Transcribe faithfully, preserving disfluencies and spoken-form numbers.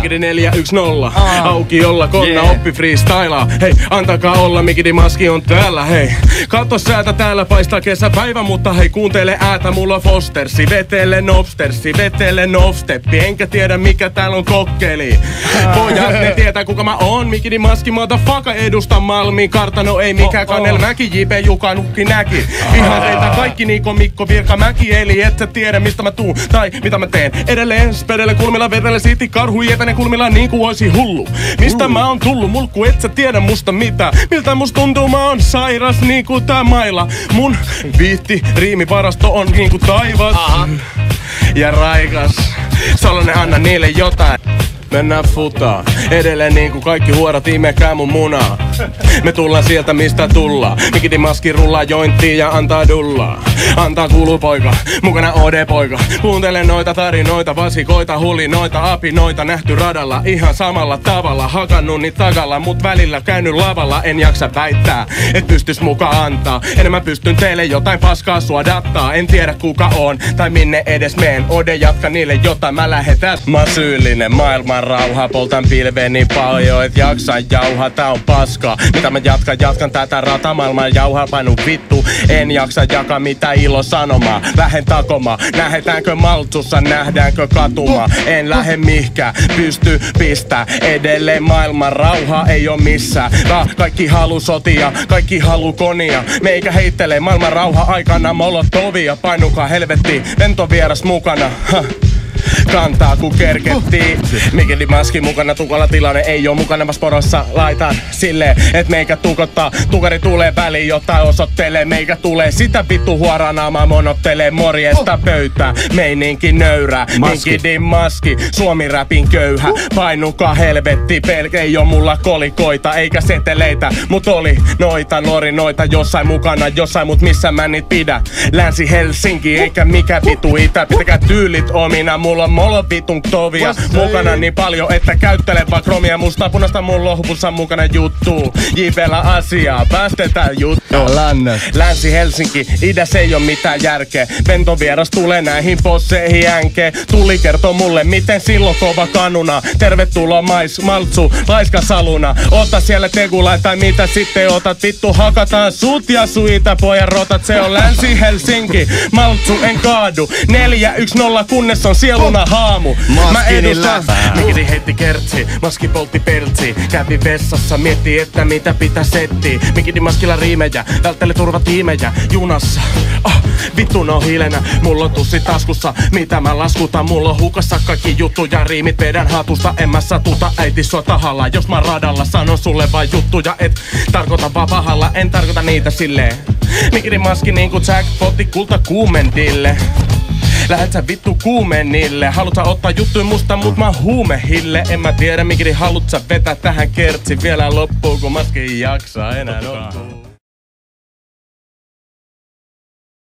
Mikidi neljä yksi nolla. Auki olla konna yeah. Oppi freestylaa. Hei, antakaa olla, Mikidi Maski on täällä. Hei, katso säätä, täällä paistaa kesäpäivä, mutta hei, kuuntele äätä, mulla on Fostersi. Vetele nobstersi, vetele nobsteppi. Enkä tiedä mikä täällä on kokkeli. Pojat ne tietää kuka mä oon. Mikidi Maski, motherfucker, edusta Malmin kartano. Ei mikään Kanel Mäki, J P Juka Nukki näki. Ihan teitä kaikki Niko Mikko Virka Mäki. Eli et sä tiedä mistä mä tuun tai mitä mä teen. Edelleen spedelle kulmilla vedelle siiti karhu jepene kulmilla niinku oisi hullu. Mistä mä oon tullu mulkku, et sä tiedä musta mitä. Miltä musta tuntuu, mä oon sairas niinku tää maila. Mun viitti riimivarasto on niinku taivas. Aha. Ja raikas. Salonen anna niille jotain. Mennään futaa. Edelleen niinku kaikki huorat imekää mun munaa. Me tullaan sieltä mistä tullaan. Mikidi Maski rullaa jointtiin ja antaa dullaa. Antaa kuuluu poika, mukana O D-poika. Kuuntele noita tarinoita, vasikoita, hulinoita, apinoita. Nähty radalla ihan samalla tavalla. Hakannut niitä takalla, mut välillä käynyt lavalla. En jaksa väittää, et pystys muka antaa. Enemmän pystyn teille jotain paskaa suodattaa. En tiedä kuka on tai minne edes meen. O D jatka niille jotain, mä lähetän. Mä syyllinen, maailman rauha. Poltan pilveen niin paljon, et jaksa jauha. Tää on paskaa. Mitä mä jatkan, jatkan tätä rata maailman jauhaa painu vittu. En jaksa jakaa mitä ilo sanomaa. Lähen takomaan, nähdäänkö maltsussa, nähdäänkö katumaa. En lähde mihkään, pysty pistää. Edelleen maailman rauha ei oo missään. Tää kaikki halu sotia, kaikki halu konia. Meikä heittelee maailman rauha aikana molotovia. Painukaa helvettiin, ventovieras mukana. Ha. Kantaa ku kerkettiin. Mikidi Maski mukana, tukala tilanne ei oo mukana. Mä sporossa laitan silleen, et meikä tukottaa. Tukari tulee väliin, jotain osoittelee. Meikä tulee sitä vittu huoranaamaa. Monottelee morjesta pöytää. Meininki nöyrää. Mikidi Maski, Suomi räpin köyhä. Painukaa helvetti, pelkä ei oo mulla kolikoita eikä seteleitä. Mut oli noita norinoita jossain mukana, jossain mut missä mä niit pidä. Länsi Helsinki eikä mikä vitu itä. Pitäkää tyylit omina, mulla on molo vitun tovia. Mukana niin paljon, että käyttele vaan kromia. Musta punasta mun lohpussa mukana juttuu. J P:llä asiaa, päästetään juttuun. Länsi Helsinki, idäs ei oo mitään järkeä. Ventovieras tulee näihin posseihin änkeen. Tuli kertoo mulle, miten silloin kova kanuna. Tervetuloa mais, maltsu, laiska saluna. Ota siellä tegulai tai mitä sitten otat. Vittu hakataan sut ja suita pojan rotat. Se on Länsi Helsinki, maltsu en kaadu. Neljä yksi nolla kunnes on sieluna haamu. Mä edustan. Mikidi heitti kertsi, Maski poltti peltsi. Kävi vessassa, mietti että mitä pitää settiä. Mikidi Maskilla riimejä, välttele turvatiimejä. Junassa, oh, vittun on hiilenä. Mulla on tussi taskussa, mitä mä laskutan. Mulla on hukassa kaikki juttuja, riimit vedän hatusta. En mä satuta äiti sua tahalla. Jos mä radalla sanon sulle vain juttuja, et tarkoita vaan pahalla. En tarkoita niitä silleen. Mikidi Maski niinku jackpotti kulta kuumendille. Lähet sä vittu kuumenille. Haluut sä ottaa juttuja musta, mut mä huumehille. En mä tiedä Mikidi haluut sä vetää tähän kertsi vielä loppuun, kun Maski ei jaksaa enää.